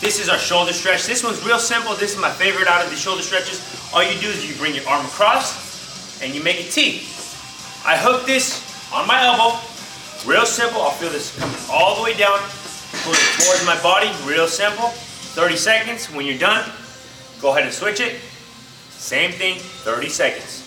This is our shoulder stretch. This one's real simple. This is my favorite out of the shoulder stretches. All you do is you bring your arm across and you make a T. I hook this on my elbow. Real simple. I'll feel this coming all the way down, pull it towards my body. Real simple. 30 seconds. When you're done, go ahead and switch it. Same thing, 30 seconds.